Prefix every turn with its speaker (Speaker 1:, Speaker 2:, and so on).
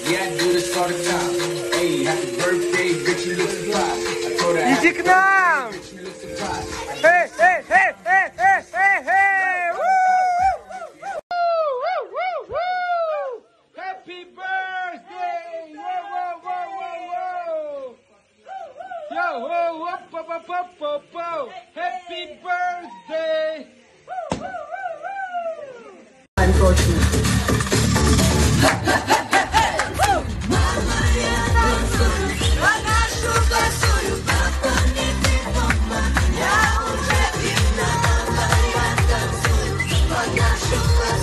Speaker 1: Yeah, I do this all the time. Hey, happy birthday, bitch, you look surprised. I told her,
Speaker 2: Иди к нам!
Speaker 1: bitch, you look surprised.
Speaker 2: Эй, эй, эй, эй, эй, эй, эй! Happy birthday! Whoa, whoa, whoa, whoa, whoa! Yo, whoa, whoa, whoa, whoa, whoa, whoa! Happy birthday!
Speaker 3: Я уже видна, я танцую, под нашу